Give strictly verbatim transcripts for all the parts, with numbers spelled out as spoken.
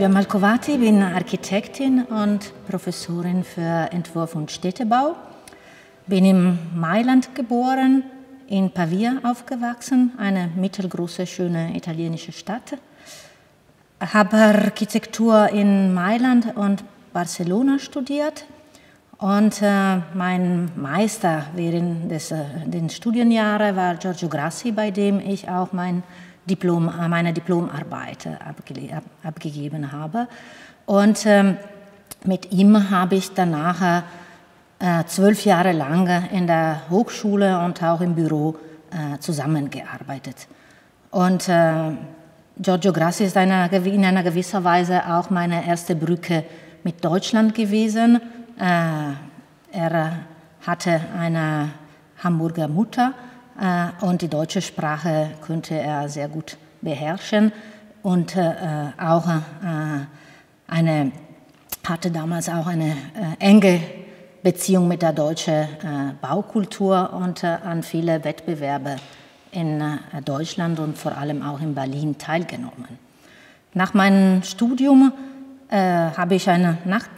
Silvia Malcovati, bin Architektin und Professorin für Entwurf und Städtebau. Bin in Mailand geboren, in Pavia aufgewachsen, eine mittelgroße, schöne italienische Stadt. Habe Architektur in Mailand und Barcelona studiert und äh, mein Meister während des, äh, den Studienjahren war Giorgio Grassi, bei dem ich auch mein Diplom, meine Diplomarbeit abge, ab, abgegeben habe. Und ähm, mit ihm habe ich danach äh, zwölf Jahre lang in der Hochschule und auch im Büro äh, zusammengearbeitet. Und äh, Giorgio Grassi ist eine, in einer gewisser Weise auch meine erste Brücke mit Deutschland gewesen. Äh, er hatte eine Hamburger Mutter äh, und die deutsche Sprache konnte er sehr gut beherrschen und äh, auch äh, eine, hatte damals auch eine äh, enge Beziehung mit der deutschen äh, Baukultur und äh, an viele Wettbewerbe in äh, Deutschland und vor allem auch in Berlin teilgenommen. Nach meinem Studium äh, habe ich ein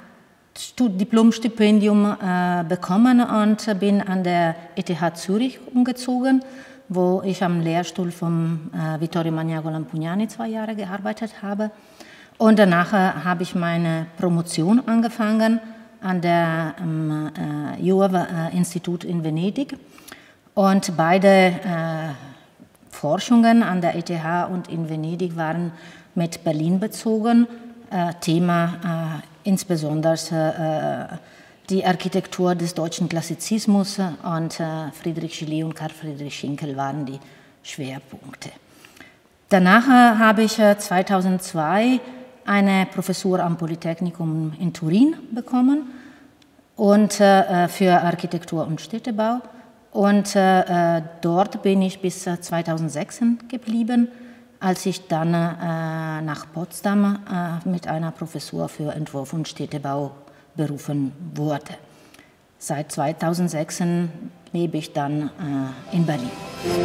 Diplomstipendium äh, bekommen und bin an der E T H Zürich umgezogen, wo ich am Lehrstuhl von äh, Vittorio Magnago Lampugnani zwei Jahre gearbeitet habe. Und danach äh, habe ich meine Promotion angefangen an der ähm, äh, Juve-Institut in Venedig. Und beide äh, Forschungen an der E T H und in Venedig waren mit Berlin bezogen. Äh, Thema äh, insbesondere äh, die Architektur des deutschen Klassizismus und äh, Friedrich Gillet und Karl Friedrich Schinkel waren die Schwerpunkte. Danach äh, habe ich äh, zweitausendzwei eine Professur am Polytechnikum in Turin bekommen und, äh, für Architektur und Städtebau. Und äh, dort bin ich bis zweitausendsechs geblieben, als ich dann äh, nach Potsdam äh, mit einer Professur für Entwurf und Städtebau berufen wurde. Seit zweitausendsechs lebe ich dann äh, in Berlin.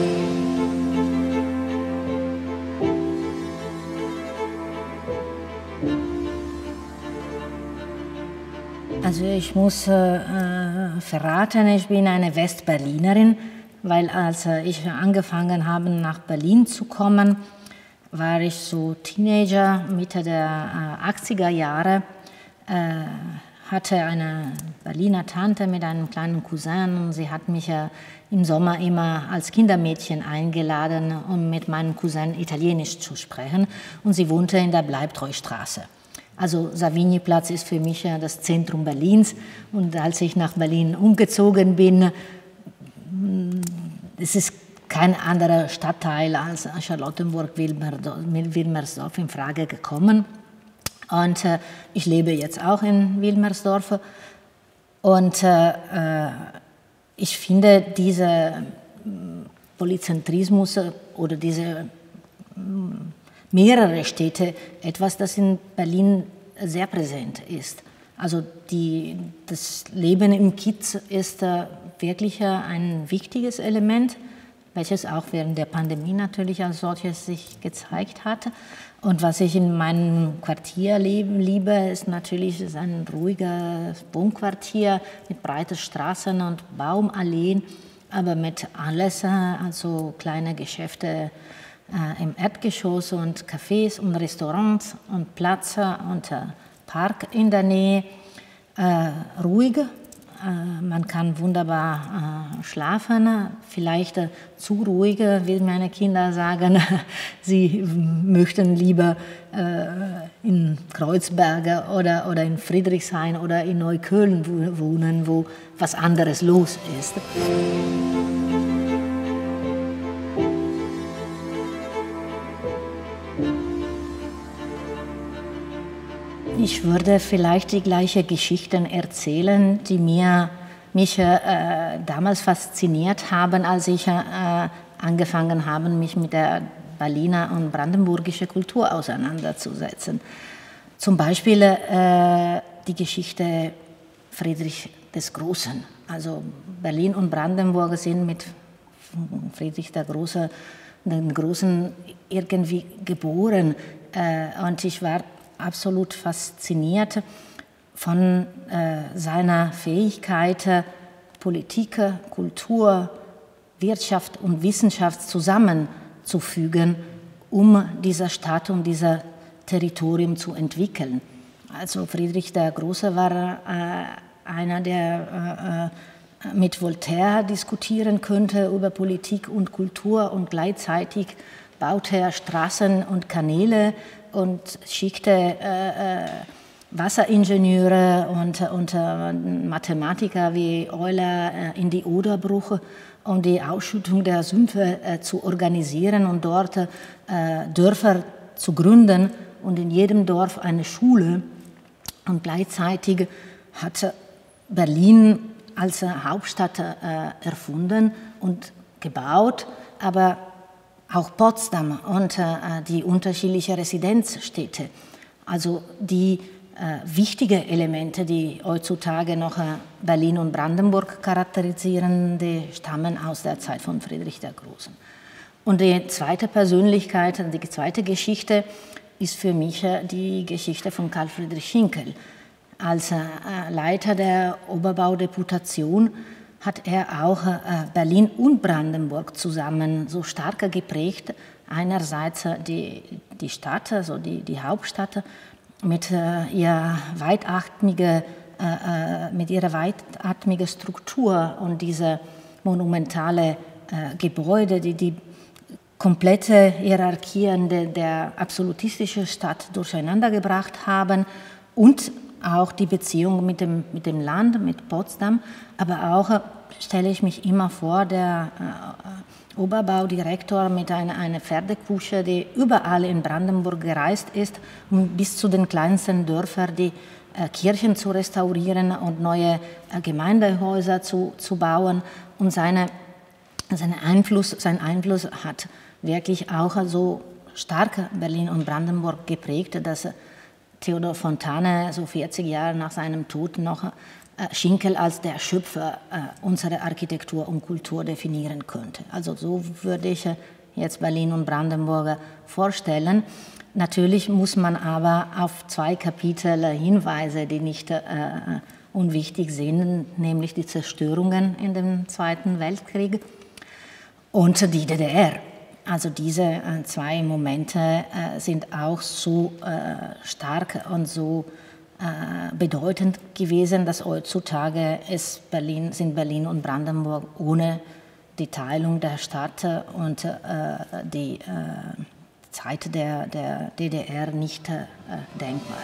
Also ich muss äh, verraten, ich bin eine Westberlinerin, weil als ich angefangen habe, nach Berlin zu kommen, war ich so Teenager, Mitte der äh, achtziger Jahre, äh, hatte eine Berliner Tante mit einem kleinen Cousin und sie hat mich äh, im Sommer immer als Kindermädchen eingeladen, um mit meinem Cousin Italienisch zu sprechen, und sie wohnte in der Bleibtreustraße. Also Savignyplatz ist für mich das Zentrum Berlins, und als ich nach Berlin umgezogen bin, es ist kein anderer Stadtteil als Charlottenburg-Wilmersdorf in Frage gekommen. Und äh, ich lebe jetzt auch in Wilmersdorf. Und äh, ich finde, dieser Polyzentrismus oder diese mehrere Städte etwas, das in Berlin sehr präsent ist. Also die, das Leben im Kiez ist äh, wirklich äh, ein wichtiges Element, welches auch während der Pandemie natürlich als solches sich gezeigt hat. Und was ich in meinem Quartier liebe, ist natürlich ist ein ruhiges Wohnquartier mit breiten Straßen und Baumalleen, aber mit alles, also kleine Geschäfte äh, im Erdgeschoss und Cafés und Restaurants und Platz und äh, Park in der Nähe. Äh, ruhig. Man kann wunderbar äh, schlafen, vielleicht äh, zu ruhig, wie meine Kinder sagen. Sie möchten lieber äh, in Kreuzberg oder, oder in Friedrichshain oder in Neukölln wohnen, wo was anderes los ist. Ich würde vielleicht die gleichen Geschichten erzählen, die mir, mich äh, damals fasziniert haben, als ich äh, angefangen habe, mich mit der Berliner und brandenburgischen Kultur auseinanderzusetzen. Zum Beispiel äh, die Geschichte Friedrich des Großen. Also Berlin und Brandenburg sind mit Friedrich der Große, den Großen irgendwie geboren. Äh, und ich war absolut fasziniert von äh, seiner Fähigkeit, Politik, Kultur, Wirtschaft und Wissenschaft zusammenzufügen, um diese Stadt und dieses Territorium zu entwickeln. Also Friedrich der Große war äh, einer, der äh, mit Voltaire diskutieren könnte über Politik und Kultur und gleichzeitig baute er Straßen und Kanäle und schickte äh, Wasseringenieure und, und äh, Mathematiker wie Euler äh, in die Oderbruch, um die Ausschüttung der Sümpfe äh, zu organisieren und dort äh, Dörfer zu gründen und in jedem Dorf eine Schule. Und gleichzeitig hat Berlin als Hauptstadt äh, erfunden und gebaut, aber auch Potsdam und äh, die unterschiedlichen Residenzstädte. Also die äh, wichtigen Elemente, die heutzutage noch äh, Berlin und Brandenburg charakterisieren, die stammen aus der Zeit von Friedrich der Großen. Und die zweite Persönlichkeit, die zweite Geschichte ist für mich äh, die Geschichte von Karl Friedrich Schinkel. Als äh, Leiter der Oberbaudeputation hat er auch äh, Berlin und Brandenburg zusammen so stark geprägt. Einerseits die, die Stadt, also die, die Hauptstadt, mit, äh, ihrer weitatmige, äh, mit ihrer weitatmigen Struktur und diese monumentale äh, Gebäude, die die komplette Hierarchien der, der absolutistischen Stadt durcheinandergebracht haben und auch die Beziehung mit dem, mit dem Land, mit Potsdam, aber auch äh, stelle ich mich immer vor, der äh, Oberbaudirektor mit einer, einer Pferdekutsche, die überall in Brandenburg gereist ist, um bis zu den kleinsten Dörfern die äh, Kirchen zu restaurieren und neue äh, Gemeindehäuser zu, zu bauen. Und seine, seine Einfluss, sein Einfluss hat wirklich auch so stark Berlin und Brandenburg geprägt, dass Theodor Fontane so vierzig Jahre nach seinem Tod noch äh, Schinkel als der Schöpfer äh, unserer Architektur und Kultur definieren könnte. Also so würde ich äh, jetzt Berlin und Brandenburg vorstellen. Natürlich muss man aber auf zwei Kapitel hinweisen, die nicht äh, unwichtig sind, nämlich die Zerstörungen in dem Zweiten Weltkrieg und die D D R. Also diese äh, zwei Momente äh, sind auch so äh, stark und so äh, bedeutend gewesen, dass heutzutage ist Berlin, sind Berlin und Brandenburg ohne die Teilung der Stadt und äh, die äh, Zeit der, der D D R nicht äh, denkbar.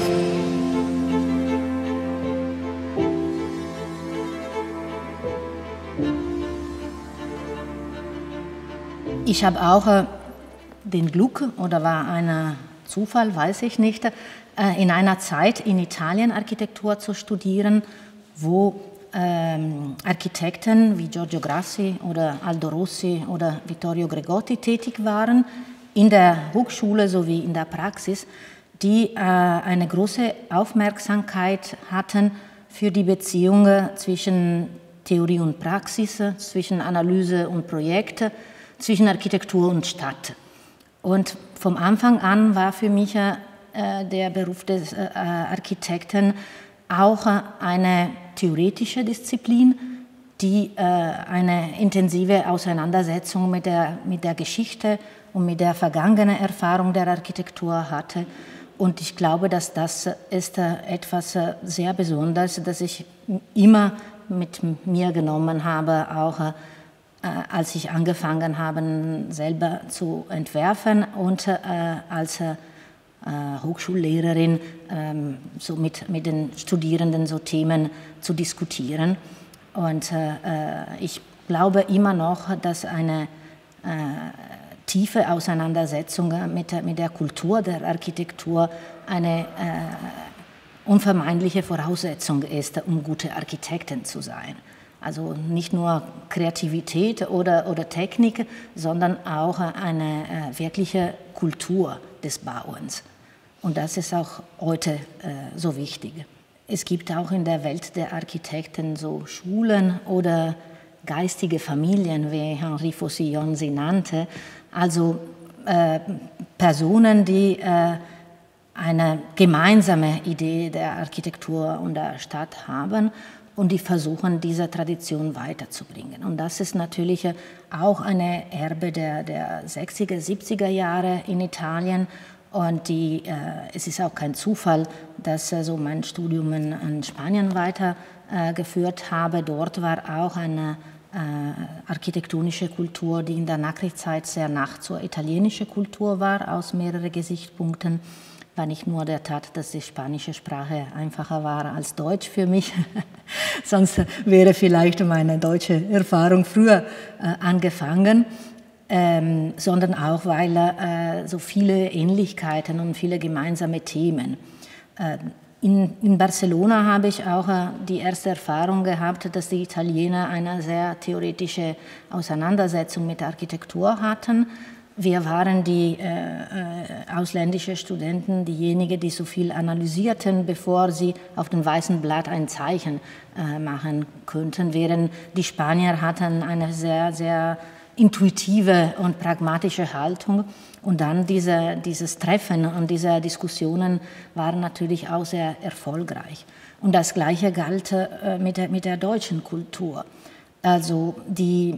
Ich habe auch äh, den Glück, oder war ein Zufall, weiß ich nicht, äh, in einer Zeit in Italien Architektur zu studieren, wo ähm, Architekten wie Giorgio Grassi oder Aldo Rossi oder Vittorio Gregotti tätig waren, in der Hochschule sowie in der Praxis, die äh, eine große Aufmerksamkeit hatten für die Beziehungen zwischen Theorie und Praxis, zwischen Analyse und Projekte, zwischen Architektur und Stadt. Und vom Anfang an war für mich äh, der Beruf des äh, Architekten auch äh, eine theoretische Disziplin, die äh, eine intensive Auseinandersetzung mit der, mit der Geschichte und mit der vergangenen Erfahrung der Architektur hatte. Und ich glaube, dass das ist äh, etwas äh, sehr Besonderes, das ich immer mit mir genommen habe, auch äh, als ich angefangen habe, selber zu entwerfen und äh, als äh, Hochschullehrerin äh, so mit, mit den Studierenden so Themen zu diskutieren. Und äh, ich glaube immer noch, dass eine äh, tiefe Auseinandersetzung mit, mit der Kultur der Architektur eine äh, unvermeidliche Voraussetzung ist, um gute Architekten zu sein. Also nicht nur Kreativität oder, oder Technik, sondern auch eine äh, wirkliche Kultur des Bauens. Und das ist auch heute äh, so wichtig. Es gibt auch in der Welt der Architekten so Schulen oder geistige Familien, wie Henri Faucillon sie nannte. Also äh, Personen, die äh, eine gemeinsame Idee der Architektur und der Stadt haben und die versuchen, diese Tradition weiterzubringen. Und das ist natürlich auch eine Erbe der, der sechziger, siebziger Jahre in Italien. Und die, äh, es ist auch kein Zufall, dass äh, so mein Studium in, in Spanien weitergeführt äh, habe. Dort war auch eine äh, architektonische Kultur, die in der Nachkriegszeit sehr nah zur italienischen Kultur war, aus mehreren Gesichtspunkten. War nicht nur der Tat, dass die spanische Sprache einfacher war als Deutsch für mich, sonst wäre vielleicht meine deutsche Erfahrung früher äh, angefangen. Ähm, sondern auch, weil äh, so viele Ähnlichkeiten und viele gemeinsame Themen. Äh, in, in Barcelona habe ich auch äh, die erste Erfahrung gehabt, dass die Italiener eine sehr theoretische Auseinandersetzung mit der Architektur hatten. Wir waren die äh, äh, ausländischen Studenten, diejenigen, die so viel analysierten, bevor sie auf dem weißen Blatt ein Zeichen äh, machen könnten, während die Spanier hatten eine sehr, sehr intuitive und pragmatische Haltung. Und dann diese, dieses Treffen und diese Diskussionen waren natürlich auch sehr erfolgreich. Und das Gleiche galt äh, mit, der, mit der deutschen Kultur. Also die,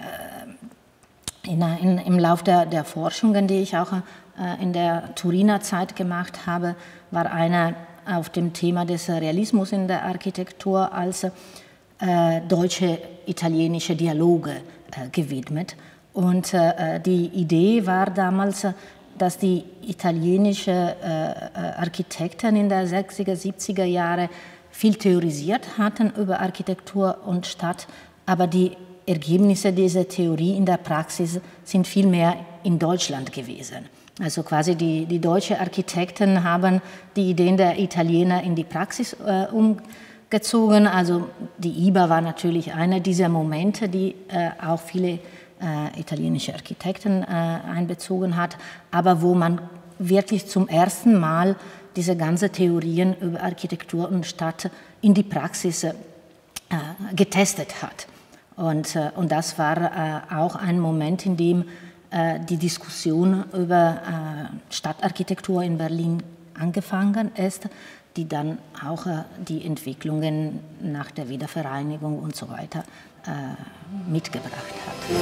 äh, in, in, im Lauf der, der Forschungen, die ich auch äh, in der Turiner Zeit gemacht habe, war eine auf dem Thema des Realismus in der Architektur als äh, deutsche-italienische Dialoge gewidmet. Und äh, die Idee war damals, dass die italienischen äh, Architekten in der sechziger, siebziger Jahre viel theorisiert hatten über Architektur und Stadt, aber die Ergebnisse dieser Theorie in der Praxis sind viel mehr in Deutschland gewesen. Also quasi die, die deutschen Architekten haben die Ideen der Italiener in die Praxis äh, umgezogen. Also die I B A war natürlich einer dieser Momente, die äh, auch viele äh, italienische Architekten äh, einbezogen hat, aber wo man wirklich zum ersten Mal diese ganzen Theorien über Architektur und Stadt in die Praxis äh, getestet hat. Und, äh, und das war äh, auch ein Moment, in dem äh, die Diskussion über äh, Stadtarchitektur in Berlin angefangen ist, die dann auch äh, die Entwicklungen nach der Wiedervereinigung und so weiter äh, mitgebracht hat.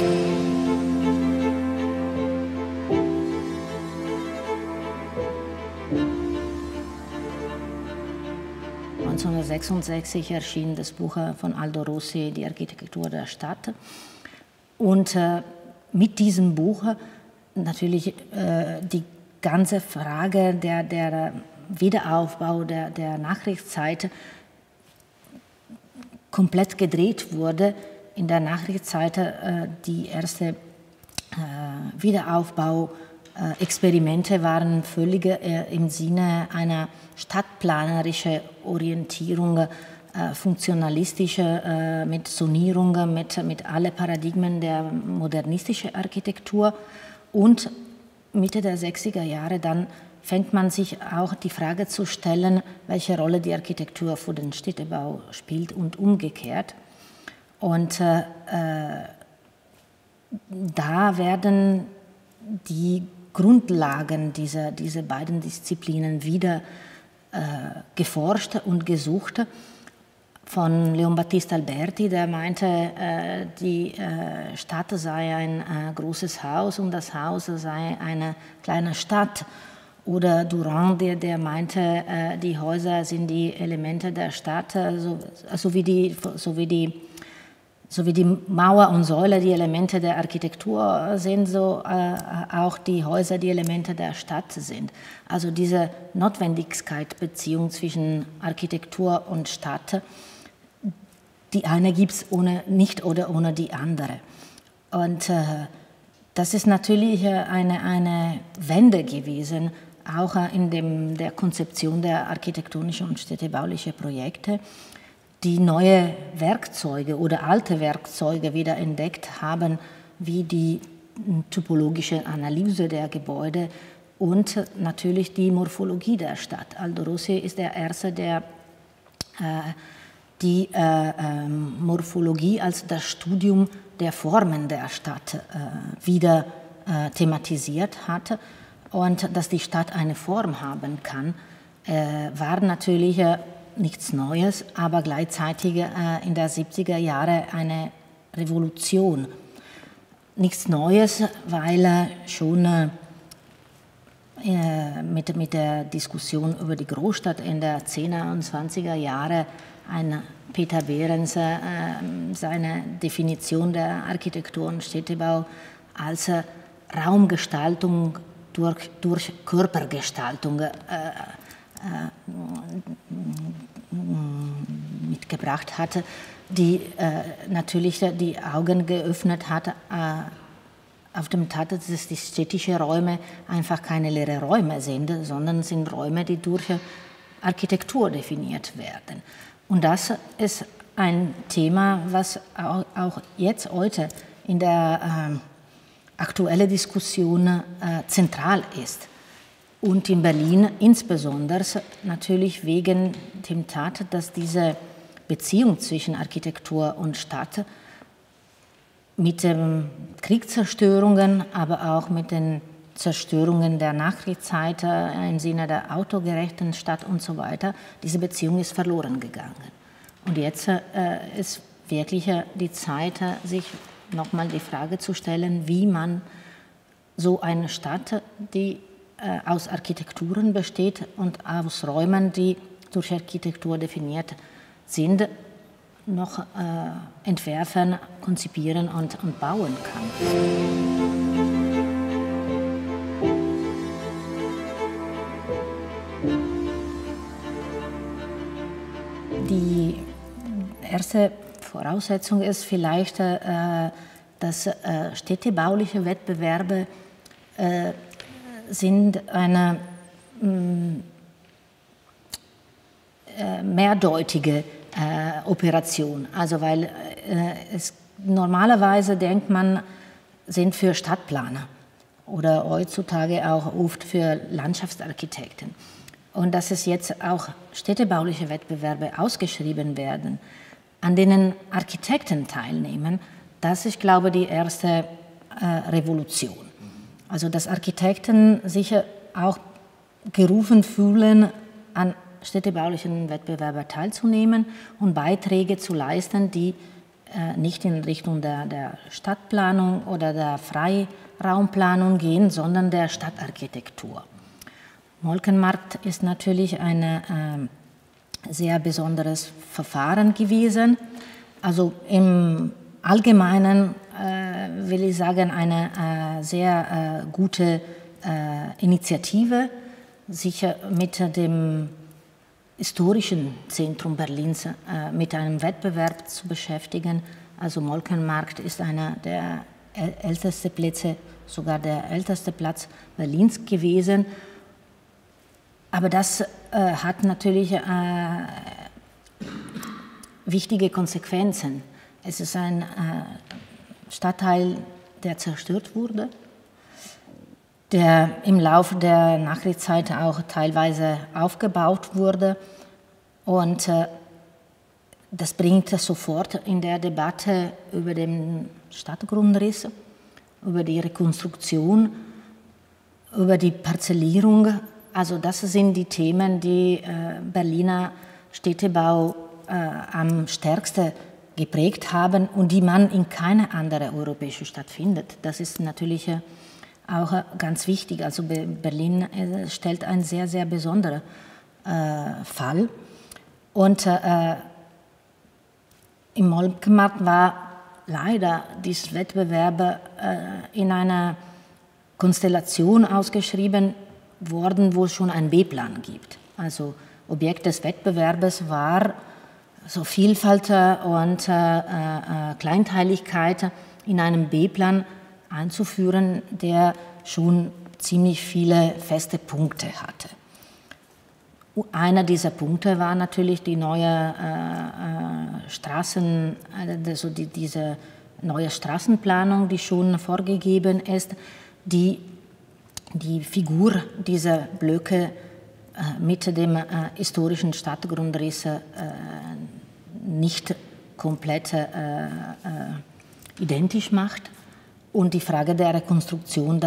neunzehnhundertsechsundsechzig erschien das Buch von Aldo Rossi, Die Architektur der Stadt. Und äh, mit diesem Buch natürlich äh, die ganze Frage der, der Wiederaufbau der, der Nachkriegszeit komplett gedreht wurde. In der Nachkriegszeit äh, die erste äh, Wiederaufbau-Experimente waren völlig äh, im Sinne einer stadtplanerischen Orientierung, äh, funktionalistische, äh, mit Zonierung, mit, mit allen Paradigmen der modernistischen Architektur. Und Mitte der sechziger Jahre dann fängt man sich auch die Frage zu stellen, welche Rolle die Architektur für den Städtebau spielt und umgekehrt. Und äh, da werden die Grundlagen dieser, dieser beiden Disziplinen wieder äh, geforscht und gesucht. Von Leon Battista Alberti, der meinte, äh, die äh, Stadt sei ein äh, großes Haus und das Haus sei eine kleine Stadt. Oder Durand, der, der meinte, äh, die Häuser sind die Elemente der Stadt, äh, so, so, wie die, so, wie die, so wie die Mauer und Säule die Elemente der Architektur sind, so äh, auch die Häuser die Elemente der Stadt sind. Also diese Notwendigkeitsbeziehung zwischen Architektur und Stadt, die eine gibt es ohne, nicht oder ohne die andere. Und äh, das ist natürlich eine, eine Wende gewesen, auch in dem, der Konzeption der architektonischen und städtebaulichen Projekte, die neue Werkzeuge oder alte Werkzeuge wieder entdeckt haben, wie die typologische Analyse der Gebäude und natürlich die Morphologie der Stadt. Aldo Rossi ist der Erste, der äh, die äh, äh, Morphologie als das Studium der Formen der Stadt äh, wieder äh, thematisiert hat. und dass die Stadt eine Form haben kann, äh, war natürlich äh, nichts Neues, aber gleichzeitig äh, in der siebziger Jahre eine Revolution. Nichts Neues, weil äh, schon äh, mit, mit der Diskussion über die Großstadt in der zehner und zwanziger Jahre ein Peter Behrens äh, seine Definition der Architektur und Städtebau als äh, Raumgestaltung durch, durch Körpergestaltung äh, äh, mitgebracht hatte, die äh, natürlich die Augen geöffnet hat äh, auf dem Tatsache, dass die städtischen Räume einfach keine leeren Räume sind, sondern sind Räume, die durch Architektur definiert werden. Und das ist ein Thema, was auch jetzt heute in der äh, aktuellen Diskussion äh, zentral ist. Und in Berlin insbesondere natürlich wegen dem Tat, dass diese Beziehung zwischen Architektur und Stadt mit den Kriegszerstörungen, aber auch mit den Zerstörungen der Nachkriegszeit im Sinne der autogerechten Stadt und so weiter, diese Beziehung ist verloren gegangen. Und jetzt äh, ist wirklich äh, die Zeit, äh, sich nochmal die Frage zu stellen, wie man so eine Stadt, die äh, aus Architekturen besteht und aus Räumen, die durch Architektur definiert sind, noch äh, entwerfen, konzipieren und, und bauen kann. Die erste Voraussetzung ist vielleicht, äh, dass äh, städtebauliche Wettbewerbe äh, sind eine mh, äh, mehrdeutige äh, Operation. Also weil äh, es normalerweise denkt man, sind für Stadtplaner oder heutzutage auch oft für Landschaftsarchitekten. Und dass es jetzt auch städtebauliche Wettbewerbe ausgeschrieben werden, an denen Architekten teilnehmen, das ist, glaube ich, die erste äh, Revolution. Also dass Architekten sich auch gerufen fühlen, an städtebaulichen Wettbewerben teilzunehmen und Beiträge zu leisten, die äh, nicht in Richtung der, der Stadtplanung oder der Freiraumplanung gehen, sondern der Stadtarchitektur. Molkenmarkt ist natürlich ein äh, sehr besonderes Verfahren gewesen. Also im Allgemeinen äh, will ich sagen, eine äh, sehr äh, gute äh, Initiative, sich mit dem historischen Zentrum Berlins äh, mit einem Wettbewerb zu beschäftigen. Also Molkenmarkt ist einer der ältesten Plätze, sogar der älteste Platz Berlins gewesen. Aber das äh, hat natürlich äh, wichtige Konsequenzen. Es ist ein äh, Stadtteil, der zerstört wurde, der im Laufe der Nachkriegszeit auch teilweise aufgebaut wurde. Und äh, das bringt sofort in der Debatte über den Stadtgrundriss, über die Rekonstruktion, über die Parzellierung. Also das sind die Themen, die äh, Berliner Städtebau äh, am stärksten geprägt haben und die man in keiner anderen europäischen Stadt findet. Das ist natürlich äh, auch äh, ganz wichtig. Also Be Berlin äh, stellt einen sehr, sehr besonderen äh, Fall. Und äh, im Molkenmarkt war leider dieser Wettbewerb äh, in einer Konstellation ausgeschrieben worden, wo es schon einen B-Plan gibt. Also Objekt des Wettbewerbes war so Vielfalt und äh, äh, Kleinteiligkeit in einem B-Plan einzuführen, der schon ziemlich viele feste Punkte hatte. Einer dieser Punkte war natürlich die neue äh, Straßen, also die, diese neue Straßenplanung, die schon vorgegeben ist, die die Figur dieser Blöcke äh, mit dem äh, historischen Stadtgrundriss äh, nicht komplett äh, äh, identisch macht und die Frage der Rekonstruktion dann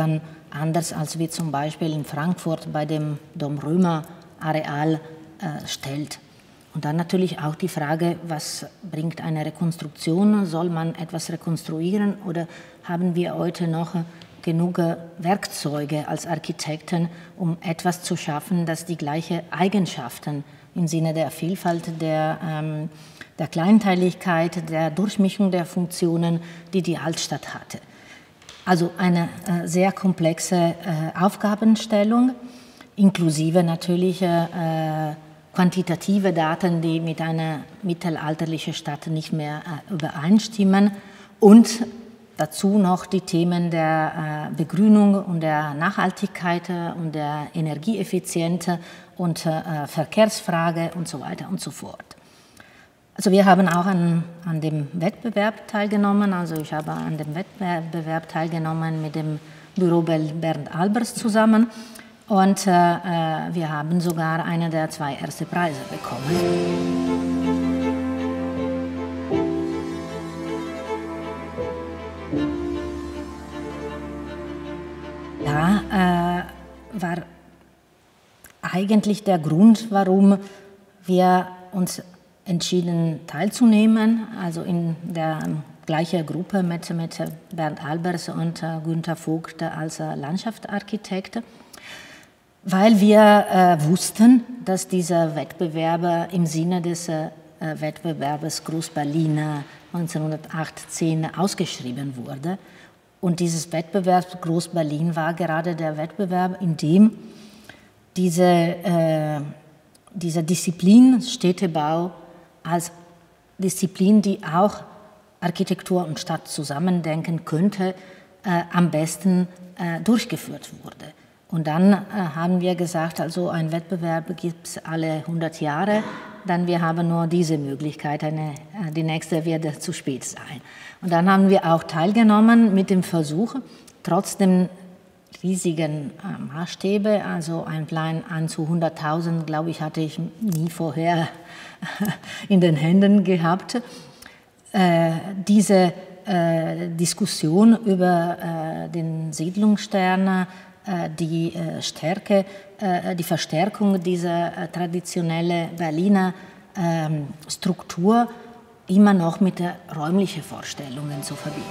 anders als wie zum Beispiel in Frankfurt bei dem Dom-Römer-Areal äh, stellt. Und dann natürlich auch die Frage, was bringt eine Rekonstruktion? Soll man etwas rekonstruieren oder haben wir heute noch genug Werkzeuge als Architekten, um etwas zu schaffen, das die gleichen Eigenschaften im Sinne der Vielfalt, der, ähm, der Kleinteiligkeit, der Durchmischung der Funktionen, die die Altstadt hatte. Also eine äh, sehr komplexe äh, Aufgabenstellung, inklusive natürlich äh, quantitative Daten, die mit einer mittelalterlichen Stadt nicht mehr äh, übereinstimmen, und dazu noch die Themen der äh, Begrünung und der Nachhaltigkeit und der Energieeffizienz und äh, Verkehrsfrage und so weiter und so fort. Also wir haben auch an, an dem Wettbewerb teilgenommen, also ich habe an dem Wettbewerb teilgenommen mit dem Büro Bernd Albers zusammen. Und äh, wir haben sogar einen der zwei ersten Preise bekommen. Da äh, war eigentlich der Grund, warum wir uns entschieden teilzunehmen, also in der gleichen Gruppe mit, mit Bernd Albers und äh, Günther Vogt als äh, Landschaftsarchitekt. Weil wir äh, wussten, dass dieser Wettbewerb im Sinne des äh, Wettbewerbs Groß-Berlin neunzehnhundertachtzehn ausgeschrieben wurde. Und dieses Wettbewerb Groß-Berlin war gerade der Wettbewerb, in dem diese, äh, diese Disziplin Städtebau als Disziplin, die auch Architektur und Stadt zusammendenken könnte, äh, am besten äh, durchgeführt wurde. Und dann äh, haben wir gesagt, also ein Wettbewerb gibt es alle hundert Jahre, dann wir haben nur diese Möglichkeit, eine, äh, die nächste wird zu spät sein. Und dann haben wir auch teilgenommen mit dem Versuch, trotz dem riesigen äh, Maßstäbe, also ein Plan an zu hunderttausend, glaube ich, hatte ich nie vorher in den Händen gehabt, äh, diese äh, Diskussion über äh, den Siedlungsstern, die Stärke, die Verstärkung dieser traditionellen Berliner Struktur immer noch mit den räumlichen Vorstellungen zu verbinden.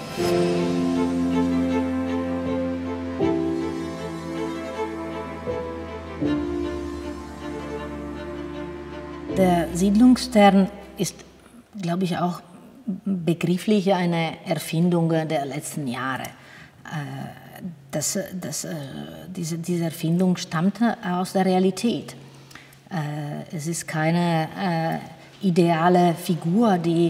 Der Siedlungsstern ist, glaube ich, auch begrifflich eine Erfindung der letzten Jahre. Das, das, diese, diese Erfindung stammt aus der Realität. Es ist keine ideale Figur, die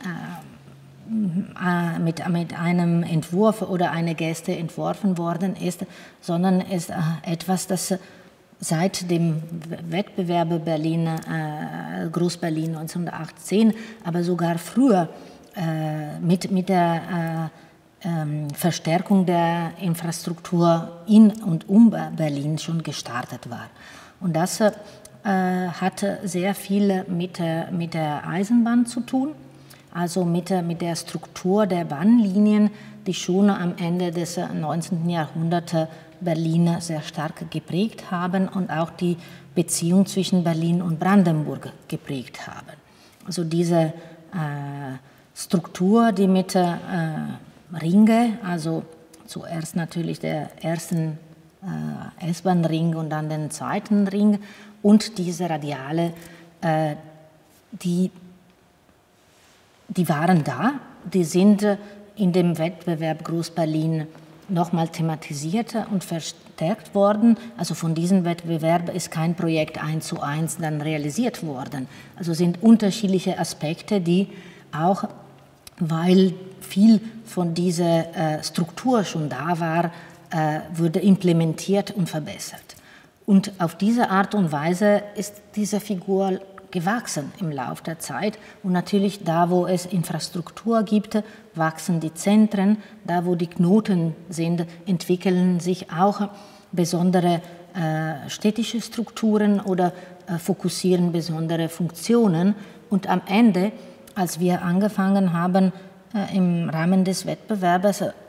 mit, mit einem Entwurf oder einer Geste entworfen worden ist, sondern es ist etwas, das seit dem Wettbewerb Berlin, Groß-Berlin neunzehnhundertachtzehn, aber sogar früher mit, mit der Verstärkung der Infrastruktur in und um Berlin schon gestartet war. Und das äh, hat sehr viel mit, mit der Eisenbahn zu tun, also mit, mit der Struktur der Bahnlinien, die schon am Ende des neunzehnten Jahrhunderts Berlin sehr stark geprägt haben und auch die Beziehung zwischen Berlin und Brandenburg geprägt haben. Also diese äh, Struktur, die mit äh, Ringe, also zuerst natürlich der ersten äh, S-Bahn-Ring und dann den zweiten Ring und diese Radiale, äh, die, die waren da, die sind in dem Wettbewerb Groß-Berlin nochmal thematisiert und verstärkt worden. Also von diesem Wettbewerb ist kein Projekt eins zu eins dann realisiert worden. Also sind unterschiedliche Aspekte, die auch, weil viel von dieser äh, Struktur schon da war, äh, wurde implementiert und verbessert. Und auf diese Art und Weise ist diese Figur gewachsen im Laufe der Zeit. Und natürlich da, wo es Infrastruktur gibt, wachsen die Zentren. Da, wo die Knoten sind, entwickeln sich auch besondere äh, städtische Strukturen oder äh, fokussieren besondere Funktionen. Und am Ende, als wir angefangen haben, im Rahmen des Wettbewerbs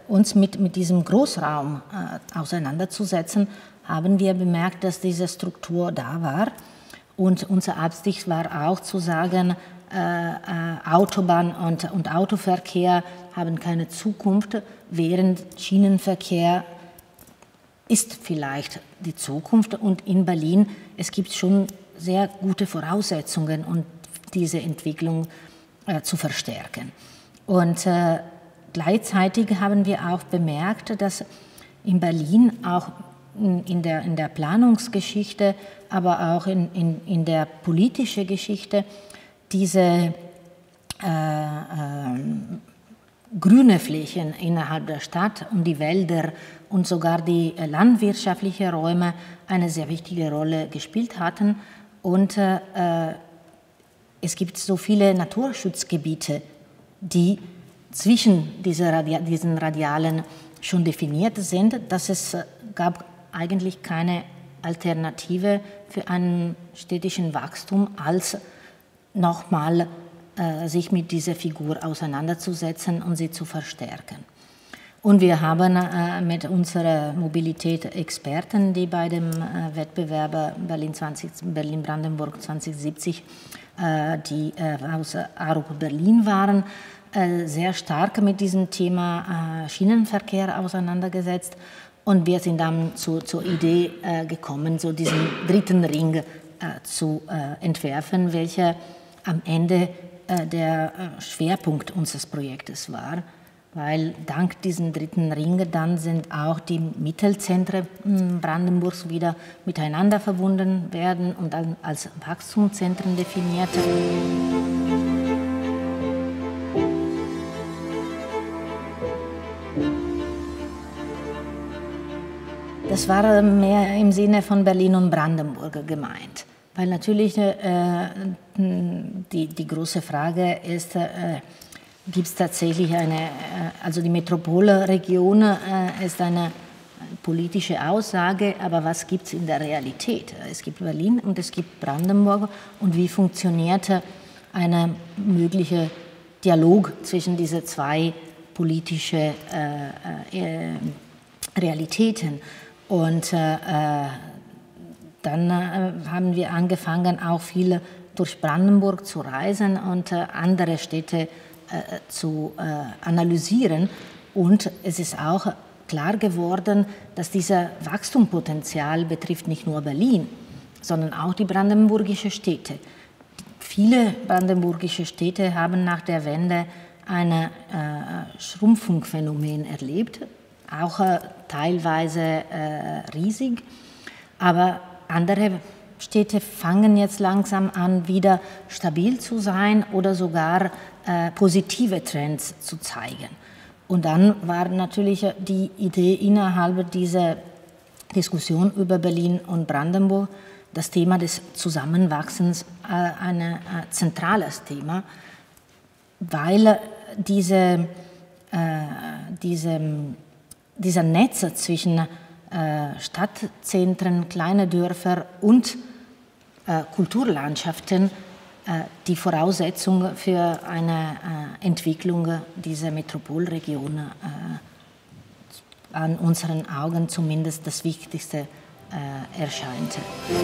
uns mit, mit diesem Großraum äh, auseinanderzusetzen, haben wir bemerkt, dass diese Struktur da war. Und unsere Absicht war auch zu sagen, äh, äh, Autobahn und, und Autoverkehr haben keine Zukunft, während Schienenverkehr ist vielleicht die Zukunft. Und in Berlin, es gibt schon sehr gute Voraussetzungen, um diese Entwicklung äh, zu verstärken. Und äh, gleichzeitig haben wir auch bemerkt, dass in Berlin auch in der, in der Planungsgeschichte, aber auch in, in, in der politischen Geschichte diese äh, äh, grüne Flächen innerhalb der Stadt und die Wälder und sogar die äh, landwirtschaftlichen Räume eine sehr wichtige Rolle gespielt hatten. Und äh, es gibt so viele Naturschutzgebiete, die zwischen diese Radi diesen Radialen schon definiert sind, dass es äh, gab eigentlich keine Alternative für einen städtischen Wachstum, als nochmal äh, sich mit dieser Figur auseinanderzusetzen und sie zu verstärken. Und wir haben äh, mit unseren Mobilität-Experten, die bei dem äh, Wettbewerb Berlin, Berlin Brandenburg zwanzig siebzig, äh, die äh, aus Arup Berlin waren, äh, sehr stark mit diesem Thema äh, Schienenverkehr auseinandergesetzt. Und wir sind dann zu, zur Idee äh, gekommen, so diesen dritten Ring äh, zu äh, entwerfen, welcher am Ende äh, der äh, Schwerpunkt unseres Projektes war. Weil dank diesem dritten Ring dann sind auch die Mittelzentren Brandenburgs wieder miteinander verbunden werden und dann als Wachstumszentren definiert. Das war mehr im Sinne von Berlin und Brandenburg gemeint, weil natürlich äh, die, die große Frage ist, äh, gibt es tatsächlich eine, äh, also die Metropolregion äh, ist eine politische Aussage, aber was gibt es in der Realität? Es gibt Berlin und es gibt Brandenburg und wie funktioniert ein möglicher Dialog zwischen diesen zwei politischen äh, äh, Realitäten? Und äh, dann äh, haben wir angefangen, auch viel durch Brandenburg zu reisen und äh, andere Städte äh, zu äh, analysieren. Und es ist auch klar geworden, dass dieser Wachstumspotenzial betrifft nicht nur Berlin, sondern auch die brandenburgischen Städte. Viele brandenburgische Städte haben nach der Wende ein äh, Schrumpfungsphänomen erlebt, auch äh, teilweise äh, riesig, aber andere Städte fangen jetzt langsam an, wieder stabil zu sein oder sogar äh, positive Trends zu zeigen. Und dann war natürlich die Idee innerhalb dieser Diskussion über Berlin und Brandenburg, das Thema des Zusammenwachsens äh, ein äh, zentrales Thema, weil diese, äh, diese Dieser Netz zwischen äh, Stadtzentren, kleine Dörfer und äh, Kulturlandschaften äh, die Voraussetzung für eine äh, Entwicklung dieser Metropolregion äh, an unseren Augen zumindest das Wichtigste äh, erscheint.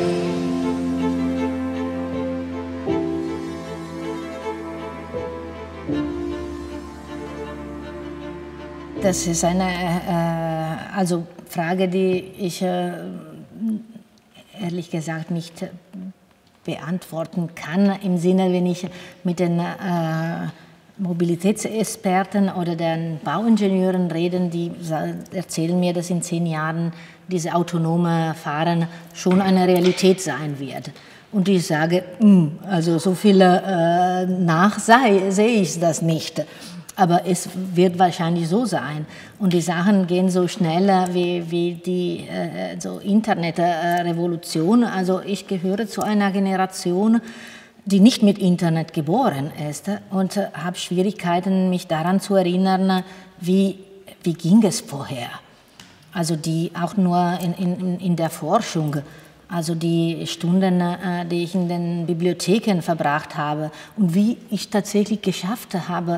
Das ist eine äh, also Frage, die ich äh, ehrlich gesagt nicht beantworten kann, im Sinne, wenn ich mit den äh, Mobilitätsexperten oder den Bauingenieuren rede, die erzählen mir, dass in zehn Jahren diese autonome Fahren schon eine Realität sein wird. Und ich sage, mh, also so viel äh, nach sei, sehe ich das nicht. Aber es wird wahrscheinlich so sein. Und die Sachen gehen so schnell wie, wie die äh, so Internetrevolution. Also ich gehöre zu einer Generation, die nicht mit Internet geboren ist und äh, habe Schwierigkeiten, mich daran zu erinnern, wie, wie ging es vorher. Also die auch nur in, in, in der Forschung. Also die Stunden, äh, die ich in den Bibliotheken verbracht habe und wie ich tatsächlich geschafft habe,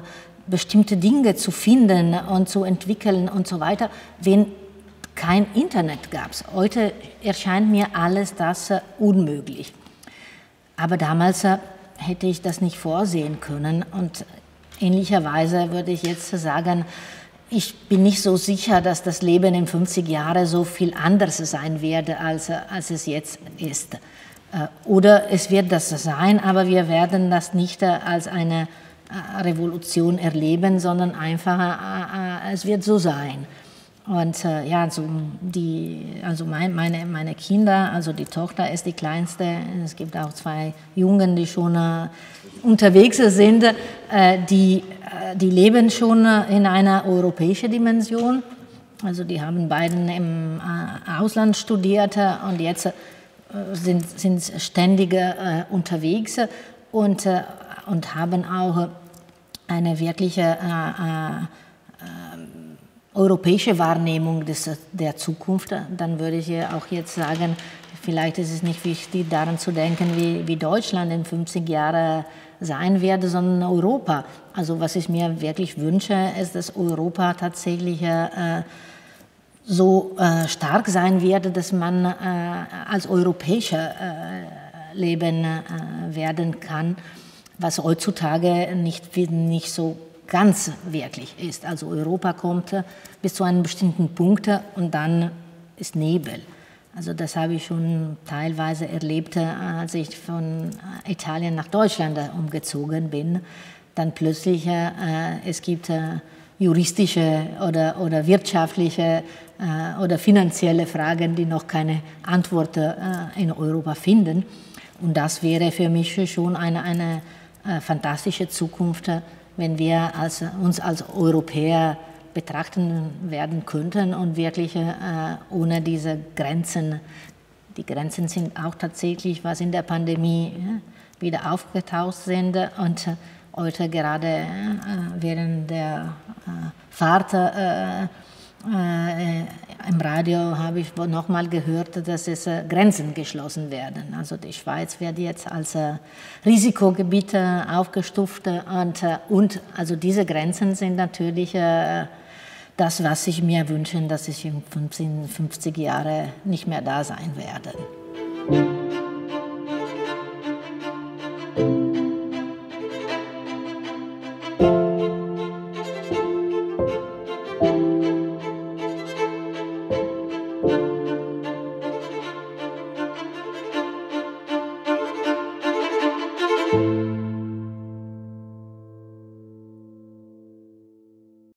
bestimmte Dinge zu finden und zu entwickeln und so weiter, wenn kein Internet gab. Heute erscheint mir alles das äh, unmöglich. Aber damals äh, hätte ich das nicht vorsehen können und ähnlicherweise würde ich jetzt sagen, ich bin nicht so sicher, dass das Leben in fünfzig Jahren so viel anders sein werde, als, als es jetzt ist. Oder es wird das sein, aber wir werden das nicht als eine Revolution erleben, sondern einfach, es wird so sein. Und äh, ja, also, die, also mein, meine, meine Kinder, also die Tochter ist die kleinste, es gibt auch zwei Jungen, die schon äh, unterwegs sind, äh, die, äh, die leben schon in einer europäischen Dimension. Also die haben beiden im äh, Ausland studiert und jetzt äh, sind, sind ständig äh, unterwegs und, äh, und haben auch eine wirkliche äh, äh, europäische Wahrnehmung des, der Zukunft, dann würde ich auch jetzt sagen, vielleicht ist es nicht wichtig, daran zu denken, wie, wie Deutschland in fünfzig Jahren sein werde, sondern Europa. Also was ich mir wirklich wünsche, ist, dass Europa tatsächlich äh, so äh, stark sein werde, dass man äh, als Europäer äh, leben äh, werden kann, was heutzutage nicht, nicht so ganz wirklich ist. Also Europa kommt bis zu einem bestimmten Punkt und dann ist Nebel. Also das habe ich schon teilweise erlebt, als ich von Italien nach Deutschland umgezogen bin. Dann plötzlich, äh, es gibt äh, juristische oder, oder wirtschaftliche äh, oder finanzielle Fragen, die noch keine Antwort äh, in Europa finden. Und das wäre für mich schon eine, eine äh, fantastische Zukunft, wenn wir als, uns als Europäer betrachten werden könnten und wirklich äh, ohne diese Grenzen, die Grenzen sind auch tatsächlich, was in der Pandemie äh, wieder aufgetaucht sind und äh, heute gerade äh, während der äh, Fahrt äh, äh, im Radio habe ich noch mal gehört, dass es äh, Grenzen geschlossen werden. Also die Schweiz wird jetzt als äh, Risikogebiet äh, aufgestuft und, äh, und also diese Grenzen sind natürlich äh, das, was ich mir wünsche, dass ich in fünfzig, fünfzig Jahren nicht mehr da sein werde.